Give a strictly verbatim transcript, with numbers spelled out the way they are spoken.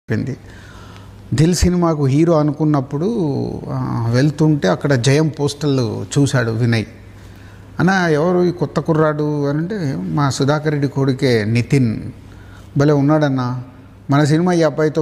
చెప్పింది. దిల్ సినిమాకు హీరో అనుకున్నప్పుడు వెళ్తుంటే అక్కడ జయం పోస్టర్లు చూశాడు వినయ్. అన్న ఎవరు ఈ కొత్త కుర్రాడు అని అంటే, మా సుధాకర్ రెడ్డి కొడుకే నితిన్, భలే ఉన్నాడన్న, మన సినిమా ఈ అబ్బాయితో